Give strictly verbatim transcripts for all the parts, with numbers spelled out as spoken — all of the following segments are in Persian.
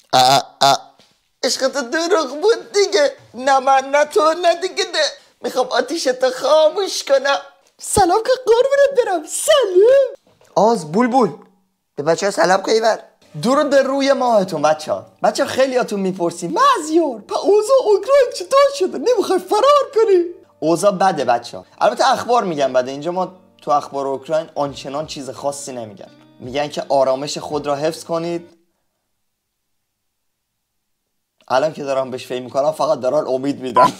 اه اه عشقت دروغ بود دیگه. نه من نه تو نه دیگه ده. میخوام آتیشتو خاموش کنم. سلام که قربونت برم. سلام آز بولبول به بچه ها سلام کنی بر. درود به روی ماهتون بچه ها. بچه ها خیلی هاتون میپرسیم مازیار پا اوضاع اوکراین چطور شده نمیخوای فرار کنی؟ اوضاع بده بچه ها. البته اخبار میگن بده. اینجا ما تو اخبار اوکراین آنچنان چیز خاصی نمیگن. میگن که آرامش خود را حفظ کنید. الان که دارم بهش فکر میکنم فقط دارن امید میدن.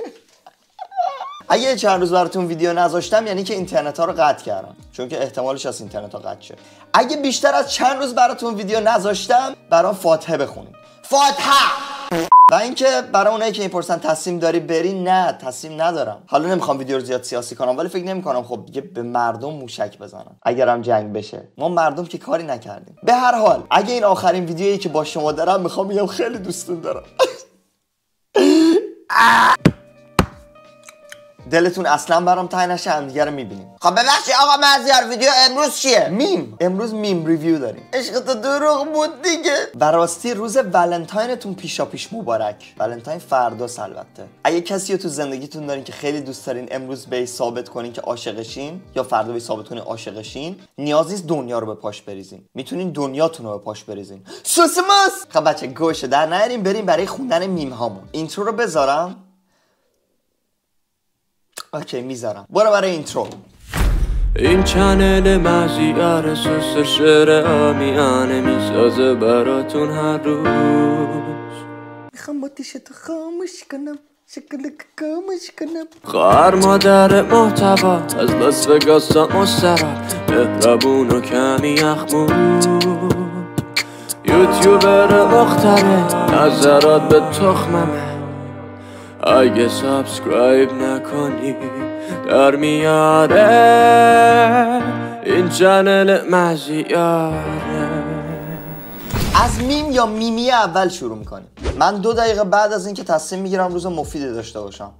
اگه چند روز براتون ویدیو نذاشتم یعنی که اینترنت ها رو قطع کردم، چون که احتمالش از اینترنت ها قطع شه. اگه بیشتر از چند روز براتون ویدیو نذاشتم برام فاتحه بخونید. فاتحه. و اینکه برای اونایی که میپرسن تصمیم داری بری، نه تصمیم ندارم. حالا نمیخوام ویدیو رو زیاد سیاسی کنم ولی فکر نمیکنم خب دیگه به مردم موشک بزنم اگرم جنگ بشه. ما مردم که کاری نکردیم. به هر حال اگه این آخرین ویدیویی که با شما دارم میخوام بگم خیلی دوستون دارم. دلتون اصلا برام تنگ نشه هم دیگه رو میبینیم. خب ببخشید آقا مازیار ویدیو امروز چیه؟ میم. امروز میم ریویو داریم. عشقت دروغ بود دیگه. براستی روز ولنتاینتون پیشا پیش مبارک. ولنتاین فرداست البته. اگه کسی رو تو زندگیتون دارین که خیلی دوست دارین امروز به ثابت کنین که عاشقشین یا فردا به ثابت کنین عاشقشین، نیاز نیست دنیا رو به پاش بریزین. میتونین دنیاتون رو به پاش بریزین. سوسماس. خب بچه گوشه در نیاریم بریم برای خوندن میم هامون. اینترو رو بذارم. اوکی میذارم. برو برای اینترو. این چنل مازیار سوس شعر آمیانه میسازه براتون هر روز. میخوام آتیشتو خاموش کنم، شکلک خاموش کنم. خواهر مادر محتوا از لاس وگاس تا مسترا، مهربون و کمی اخمون، یوتیوبر مختره نظرات به تخممه. اگه سابسکرایب نکنی در میاره این چنل مازیاره. از میم یا میمی اول شروع میکنیم. من دو دقیقه بعد از اینکه تصمیم میگیرم روز مفیدی داشته باشم.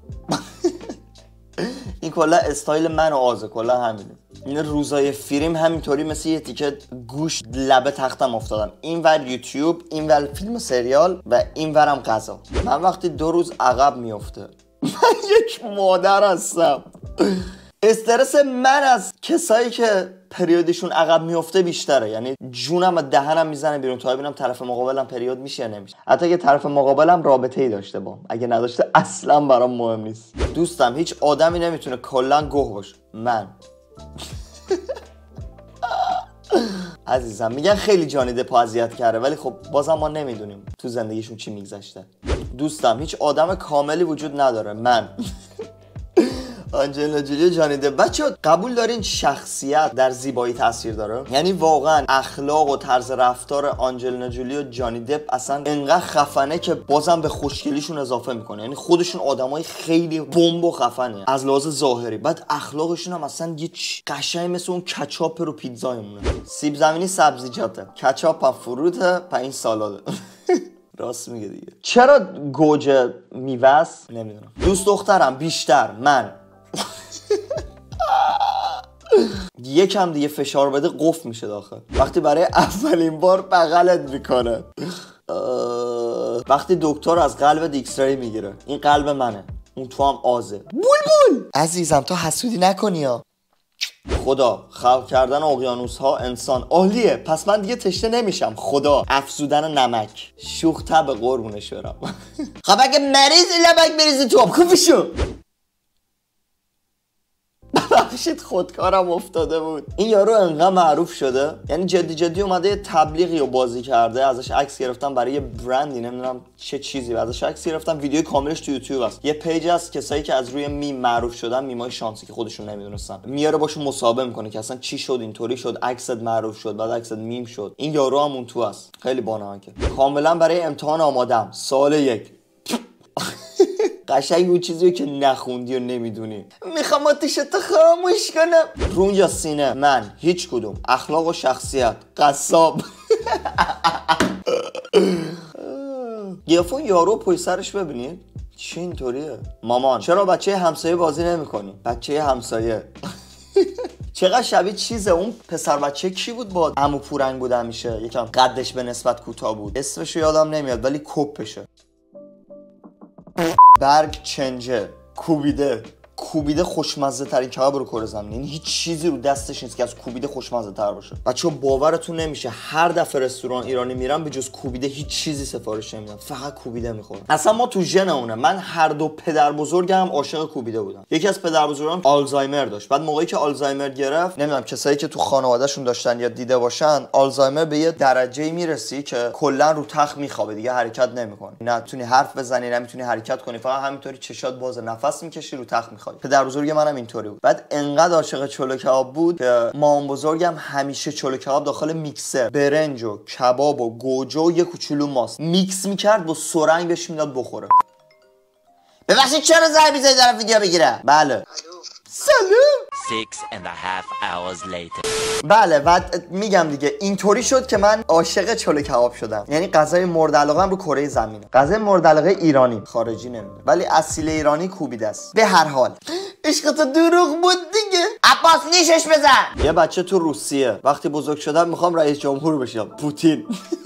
این کلا استایل من و آزه، کلا همینه. این روزای فیلم همینطوری مثل یه تیکه گوش لبه تختم افتادم. این ور یوتیوب، این ور فیلم و سریال و این ورم غذا. من وقتی دو روز عقب میفته من یک مادر هستم. استرس من از کسایی که پریودشون عقب میفته بیشتره. یعنی جونم و دهنم میزنه بیرون تا ببینم طرف مقابلم پریود میشه یا نمیشه. حتی اگه طرف مقابلم رابطه ای داشته بام، اگه نداشته اصلا برام مهم نیست. دوستم هیچ آدمی نمیتونه کلا گوه باشه. من عزیزم میگن خیلی جانی دپ اذیت کرده ولی خب بازم ما نمیدونیم تو زندگیشون چی میگذشته. دوستم هیچ آدم کاملی وجود نداره. من آنجلینا جولی و جانی دپ. بچه‌ها قبول دارین شخصیت در زیبایی تاثیر داره؟ یعنی واقعا اخلاق و طرز رفتار آنجلینا جولی و جانی دپ اصلا انقدر خفنه که بازم به خوشگلیشون اضافه میکنه. یعنی خودشون آدمای خیلی بمب و خفنه از لحاظ ظاهری، بعد اخلاقشون هم اصلا یه قشنگ مثل اون کچاپ رو پیتزایمونه. سیب زمینی سبزیجاته، کچاپ هم فروته، پنج سالاده. راست میگه دیگه. چرا گوجه میوست؟ نمیدونم. دوست دخترم بیشتر من یکم دیگه فشار بده قفل میشه داخل. وقتی برای اولین بار بغلت میکنه، وقتی دکتر از قلب دیکسری میگیره. این قلب منه، اون تو هم آزه. بولبول عزیزم تو حسودی نکنی ها. خدا خلق کردن اقیانوس ها انسان عالیه، پس من دیگه تشنه نمیشم. خدا افزودن نمک شوخ طب قربونش برم. خب اگه مریض لبک بریزی تو آب کوفی شو. ببخشید خودکارم افتاده بود. این یارو انقدر معروف شده، یعنی جدی جدی اومده یه تبلیغی رو بازی کرده، ازش عکس گرفتم برای یه برندی نمیدونم چه چیزی، ازش عکس گرفتم. ویدیو کاملش تو یوتیوب است. یه پیج از کسایی که از روی میم معروف شدن، میمای شانسی که خودشون نمیدونستن، میاره باشون مصاحبه میکنه که اصلا چی شد اینطوری شد، عکست معروف شد، بعد عکست میم شد. این یارو هم اون تو است. خیلی بانمکه. کاملا برای امتحان آمادم سال یک. قشنگ اون چیزی که نخوندی و نمیدونی. میخوام آتیشتو خاموش کنم. رون یا سینه؟ من هیچ کدوم. اخلاق و شخصیت؟ قصاب. گیافون یارو پای سرش ببینید چی اینطوریه. مامان چرا بچه همسایه بازی نمیکنی؟ بچه همسایه. چقدر شبیه چیزه اون پسر بچه کی بود با عمو پورنگ بود همیشه یکم قدش به نسبت کوتاه بود اسمش یادم نمیاد ولی کپشه. برگ چنجه کوبیده کوبیده خوشمزه ترین کباب رو کره زمین. یعنی هیچ چیزی رو دستش نیست که از کوبیده خوشمزه تر باشه. بچه‌ها باورتون نمیشه هر دفعه رستوران ایرانی میرم به جز کوبیده هیچ چیزی سفارش نمیدم، فقط کوبیده میخورم. اصلا ما تو ژنمونه. من هر دو پدر بزرگم عاشق کوبیده بودن. یکی از پدر بزرگام آلزایمر داشت. بعد موقعی که آلزایمر گرفت، نمیدونم کسایی که تو خانوادهشون داشتن یا دیده باشن، آلزایمر به یه درجه‌ای میرسی که کلا رو تخت میخوابه، دیگه حرکت نمیکنه. نمیتونی حرف بزنی، نمیتونی حرکت کنی، فقط همینطوری چشات باز، نفس میکشی، رو تخت میخوابی. پدر بزرگ منم اینطوری بود. بعد انقدر عاشق چلو کباب بود که مام بزرگم همیشه چلو کباب داخل میکسر برنج و کباب و گوجه و یه کوچولو ماست میکس میکرد با سرنگ بهش میداد بخوره. ببخشید چرا ضربی زدی دارم ویدیو بگیرم؟ بله. سلام. six and a half hours later. بله و میگم دیگه اینطوری شد که من عاشق چلو کباب شدم. یعنی غذای مورد علاقه‌ام رو کره زمینه. غذای مورد علاقه ایرانی، خارجی نمیدونم، ولی اصیل ایرانی کوبیده است. به هر حال عشق تو دروغ بود دیگه. عباس نیشش بزن. یه بچه تو روسیه وقتی بزرگ شدم میخوام رئیس جمهور بشم. پوتین.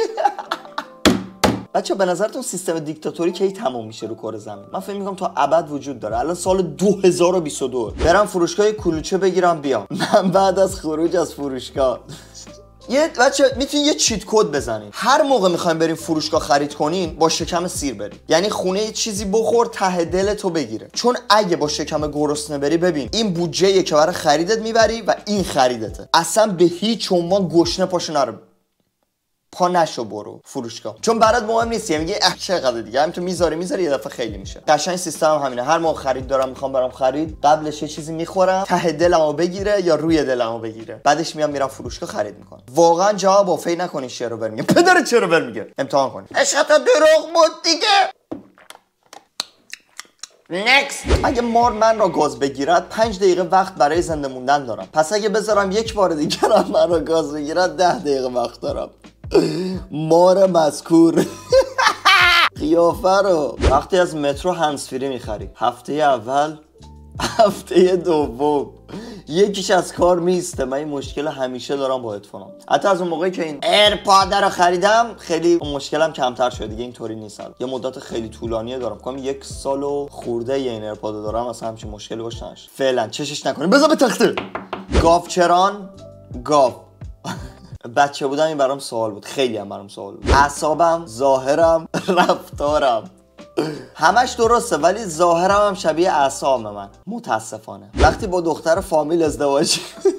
بچه به نظرتون سیستم دیکتاتوری کی تموم میشه رو کره زمین؟ من فکر میکنم تا ابد وجود داره. الان سال دو هزار و بیست و دو برم فروشگاه کلوچه بگیرم بیام. من بعد از خروج از فروشگاه یه بچه میتونین یه چیت کد بزنین. هر موقع میخوایم بریم فروشگاه خرید کنین با شکم سیر بریم. یعنی خونه یه چیزی بخور ته دلتو بگیره. چون اگه با شکم گرسنه بری، ببین این بودجه که برای خریدت میبری و این خریدته. اصلا به هیچ عنوان گشنه پاشو نرو. پا نشو برو فروشگاه، چون برات مهم نیست. یعنی میگه اه چقدر دیگه همین تو میذاری میذاری یه دفعه خیلی میشه. قشنگ سیستم هم همینه. هر موقع خرید دارم میخوام برام خرید، قبلش یه چیزی میخورم ته دلمو بگیره یا روی دلمو بگیره، بعدش میام میرم فروشگاه خرید میکنم. واقعا جواب افی نکنین چرا بر میگه پدر چرا بر میگه امتحان کن. عشق تو دروغ بود دیگه. Next. اگه مار من را گاز بگیرد پنج دقیقه وقت برای زنده موندن دارم. پس اگه بذارم یک بار دیگه من را گاز بگیرد ده دقیقه وقت دارم. مار مذکور. قیافه رو وقتی از مترو هندزفری میخری، هفته اول هفته دوم یکیش از کار میسته. من این مشکل همیشه دارم با هدفونم. حتی از اون موقعی که این ایرپاد رو خریدم خیلی مشکلم کمتر شده دیگه. اینطوری نیست. یه مدت خیلی طولانیه دارم، کنم یک سال و خورده یه این ایرپاد دارم، اصلا همچین مشکلی باش نشه. فعلا چشش نکنیم. بذار به تخته. گاوچران گاو. بچه بودم این برام سوال بود، خیلی هم برام سوال بود. اعصابم، ظاهرم، رفتارم همش درسته، ولی ظاهرم هم شبیه اعصاب من متاسفانه. وقتی با دختر فامیل ازدواج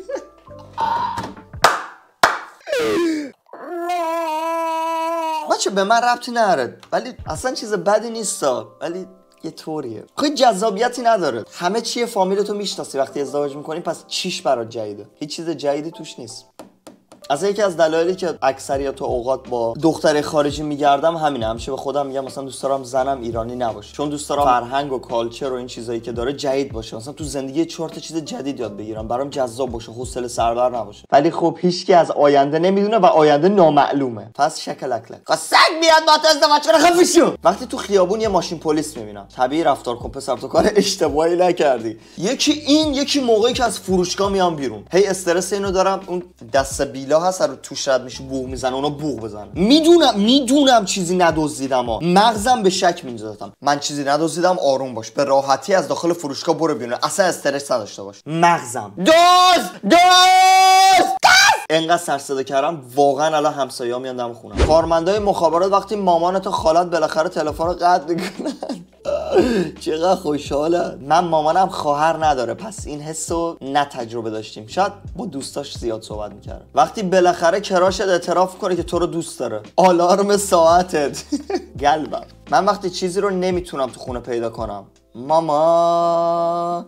بچه به من ربطی نداره، ولی اصلا چیز بدی نیست، ولی یه طوریه خیلی جذابیتی نداره. همه چیه فامیلتو میشناسی. وقتی ازدواج میکنی پس چیش برات جدیده؟ هیچ چیز جدیدی توش نیست. از یکی از دلایلی که اکثریت اوقات با دختر خارجی میگردم همینه. همیشه به خودم میگم مثلا دوست دارم زنم ایرانی نباشه، چون دوست دارم فرهنگ و کالچر و این چیزایی که داره جدید باشه. مثلا تو زندگی چهار تا چیز جدید یاد بگیرم، برام جذاب باشه، حوصله سربر نباشه. ولی خب هیچکی از آینده نمیدونه و آینده نامعلومه. پس شکلکلک قسق میاد با تو ازدواج کنه. خفه شو. وقتی تو خیابون یه ماشین پلیس میبینم، طبیعی رفتار کن پسر، تو کار اشتباهی نکردی. یکی این، یکی موقعی که از فروشگاه میام بیرون، هی استرس اینو دارم اون دست بیلا هست رو توش رد میشه بوق میزنه، اونا بوق بزنه. میدونم میدونم چیزی ندزدیدم ها، مغزم به شک میندازم من چیزی ندزدیدم. آروم باش، به راحتی از داخل فروشگاه برو بیرون، اصلا استرس نداشته باش. مغزم دوز دوز انقدر سر صدا کردم واقعا الان همسایه‌ها میان دم خونم. کارمندای مخابرات وقتی مامانت و خالت بالاخره تلفن رو قطع میکنن چقدر خوشحالم. من مامانم خواهر نداره، پس این حسو نه تجربه داشتیم. شاید با دوستاش زیاد صحبت میکرد. وقتی بالاخره کراشت اعتراف کنه که تو رو دوست داره، آلارم ساعتت قلبم. من وقتی چیزی رو نمیتونم تو خونه پیدا کنم، ماما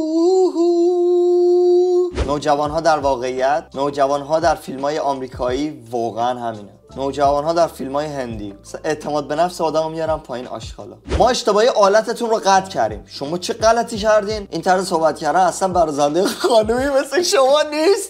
نوجوان‌ها در واقعیت، نوجوان‌ها در فیلم‌های آمریکایی واقعا همینه. نوجوان‌ها در فیلم‌های هندی اعتماد به نفس آدمو میارن پایین. آشغالا. ما اشتباهی آلتتون رو قطع کردیم. شما چه غلطی کردین؟ این طرز صحبت کردن اصلا برازنده خانومی مثل شما نیست.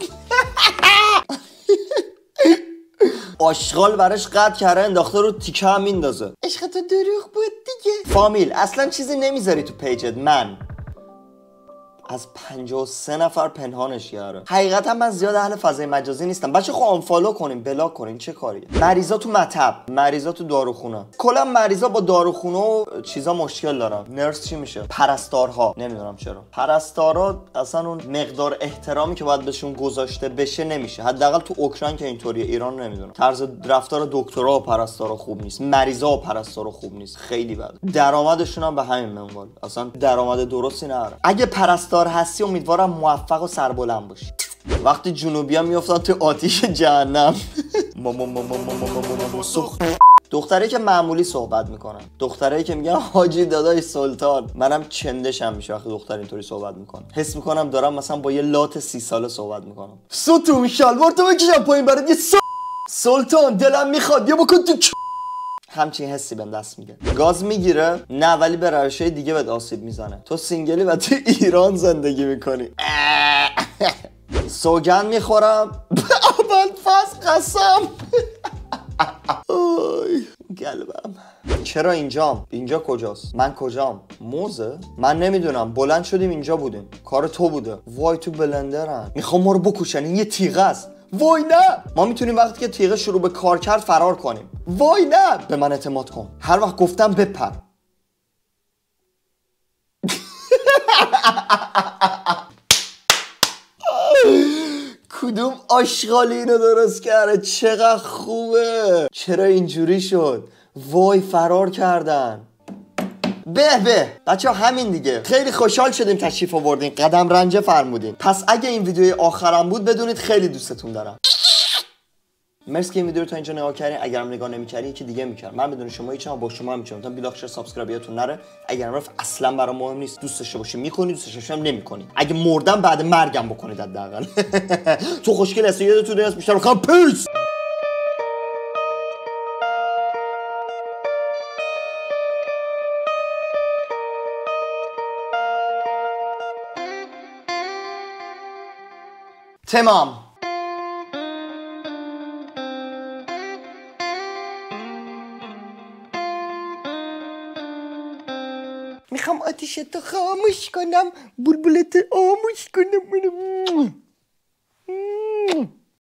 آشغال براش قطع کرده انداخته رو تیکه هم میندازه. عشق تو دروغ بود دیگه. فامیل اصلا چیزی نمیذاری تو پیجت. من از پنجاه و سه نفر پنهانش کرده. حقیقتا من زیاد اهل فضای مجازی نیستم. بچه خب آنفالو کنیم، بلاک کنیم، چه کاریه؟ مریضا تو مطب، مریضا تو داروخونه. کلا مریضا با داروخونه و چیزا مشکل دارن. نرس چی میشه؟ پرستارها. نمیدونم چرا. پرستارا اصلا اون مقدار احترامی که باید بهشون گذاشته بشه نمیشه. حداقل تو اوکراین که اینطوریه، ایران نمیدونم. طرز رفتار دکترا و پرستارا خوب نیست. مریضا و پرستارا خوب نیست. خیلی بده. درآمدشون هم به همین منوال. اصلا درآمد درستی نداره. اگه پرستار هستی امیدوارم موفق و سربلند باشی. وقتی جنوبی‌ها میافتن تو آتیش جهنم. دختری که معمولی صحبت میکنن، دختری که میگن حاجی داداش سلطان، منم چندشم میشه وقتی دختر اینطوری صحبت میکنه. حس میکنم دارم مثلا با یه لات سی ساله صحبت میکنم. ستون شلوار تو بکشم پایین برات یه س... سلطان دلم میخواد یه بکن تو همچین حسی بهم دست میگه. گاز میگیره؟ نه، ولی به روشهای دیگه بهت آسیب میزنه. تو سینگلی و تو ایران زندگی میکنی. سوگند میخورم اول فصل قسم. اوی قلبم. چرا اینجام؟ اینجا کجاست؟ من کجام؟ موزه؟ من نمیدونم. بلند شدیم اینجا بودیم. کار تو بوده. وای تو بلندرن میخوام ما رو بکشن. این یه تیغه است. وای نه. ما میتونیم وقتی که تیغه شروع به کار کرد فرار کنیم. وای نه. به من اعتماد کن. هر وقت گفتم بپر. کدوم آشغالی اینو درست کرده؟ چقدر خوبه. چرا اینجوری شد؟ وای فرار کردن. به به بچه ها همین دیگه. خیلی خوشحال شدیم تشریف آوردین، قدم رنجه فرمودین. پس اگه این ویدیوی آخرم بود بدونید خیلی دوستتون دارم. مرسی که این ویدیو رو تا اینجا نگاه کردین. اگرم نگاه نمی‌کردین یکی دیگه می‌کرد. من بدون شما هیچ، با شما می‌چم. تا بیلاخش سابسکرایبتون نره. اگرم رفت اصلا برام مهم نیست. دوست داشته باشین می‌کنید، دوست داشته باشم نمی‌کنید. اگه مردم بعد مرگم بکنید حداقل. تو خوشگل هستی، یادتون نره بیشتر بخوام پیس. تمام. میخوام آتیشتو خاموش کنم، بلبلت آموش کنم.